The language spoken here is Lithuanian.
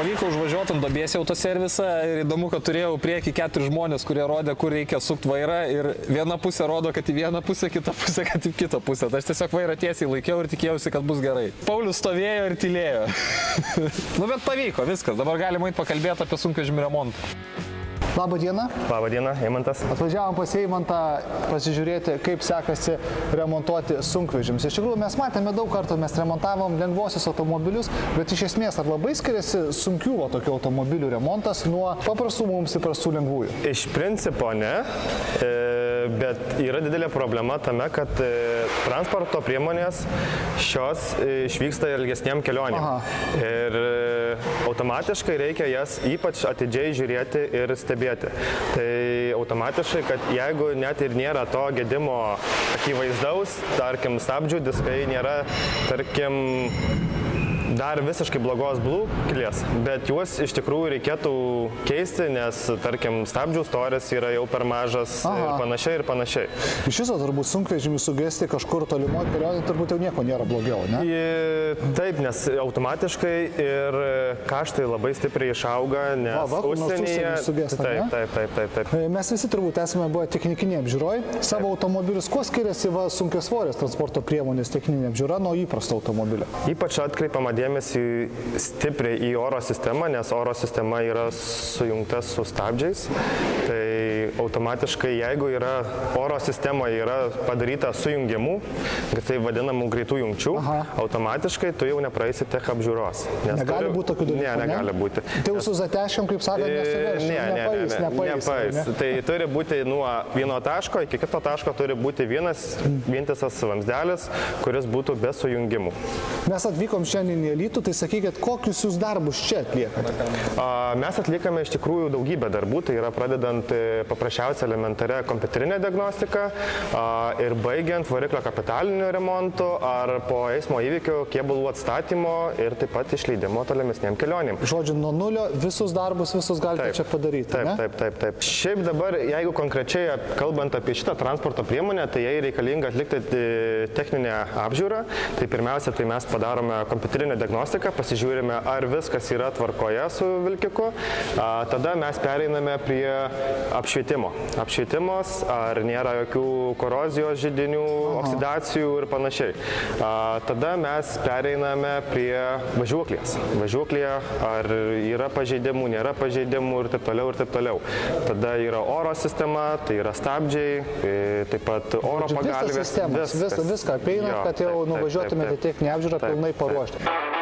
Pavyko užvažiuoti ant duobės autoservisą ir įdomu, kad turėjau priekį 4 žmonės, kurie rodė, kur reikia sukti vairą ir viena pusė rodo, kad į vieną pusę, kita pusė, kad į kitą pusę. Tai aš tiesiog vairą tiesiai laikiau ir tikėjausi, kad bus gerai. Paulius stovėjo ir tylėjo. Nu, bet pavyko, viskas. Dabar galima eit pakalbėti apie sunkvežimių remontą. Labą dieną. Labą dieną, Eimantas. Atvažiavom pas Eimantą pasižiūrėti, kaip sekasi remontuoti sunkvežimus. Iš tikrųjų, mes matėme daug kartų, mes remontavom lengvuosius automobilius, bet iš esmės ar labai skiriasi sunkių tokių automobilių remontas nuo paprastų mums įprastų lengvųjų? Iš principo ne, bet yra didelė problema tame, kad transporto priemonės šios išvyksta ilgesniem kelionėm. Aha. Ir automatiškai reikia jas ypač atidžiai žiūrėti ir stebėti. Tai automatiškai, kad jeigu net ir nėra to gedimo akivaizdaus, tarkim, stabdžių diskai nėra, tarkim, dar visiškai blogos būklės, bet juos iš tikrųjų reikėtų keisti, nes, tarkim, stabdžių storis yra jau per mažas. Aha. Ir panašiai, ir panašiai. Iš viso turbūt sunkvežimį sugesti kažkur tolimoje kelionėje turbūt jau nieko nėra blogiau, ne? Taip, nes automatiškai ir kaštai labai stipriai išauga, nes užsienyje... Taip. Mes visi turbūt esame buvę technikinėje apžiūroje. Savo automobilius, kuo skiriasi sunkiasvorės transporto priemonės techninė apžiūra nuo įprasto automobilio? Ypač atkreipiama dėmesį stipriai į oro sistemą, nes oro sistema yra sujungta su stabdžiais. Tai automatiškai, jeigu yra oro sistemoje yra padaryta sujungiamų, tai vadinamų greitų jungčių, aha, automatiškai tu jau nepraeisi tech apžiūros. Negali būti tokių dalykų? Ne, negali būti. Tai jūsų zateškiam, kaip sakant, nesiverš? Nepaeis. Tai turi būti nuo vieno taško iki kito taško turi būti vienas vientisas vamzdelis, kuris būtų be sujungimų. Mes atvykom šiandien į Alytų, tai sakykit, kokius jūs darbus čia atliekate? Mes atliekame iš tikrųjų daugybę darbų, tai yra pradedant paprasčiausia elementaria kompiuterinė diagnostika ir baigiant variklio kapitaliniu remontu ar po eismo įvykio kėbulų atstatymo ir taip pat išleidimo tolimesniem kelionėm. Žodžiu, nuo nulio visus darbus galite čia padaryti, ne? Taip. Šiaip dabar, jeigu konkrečiai kalbant apie šitą transporto priemonę, tai jai reikalinga atlikti techninę apžiūrą. Tai pirmiausia, tai mes padarome kompiuterinę diagnostiką, pasižiūrime, ar viskas yra tvarkoje su vilkiku. Tada mes pereiname prie apšvietimo. Apšvietimas, ar nėra jokių korozijos židinių, oksidacijų ir panašiai. Tada mes pereiname prie važiuoklės. Važiuoklėje, ar yra pažeidimų, nėra pažeidimų ir taip toliau. Tada yra oro sistema, tai yra stabdžiai, taip pat oro pagalvės. Viską apeinat, kad jau nuvažiuotumėte techninę apžiūrą pilnai paruošti.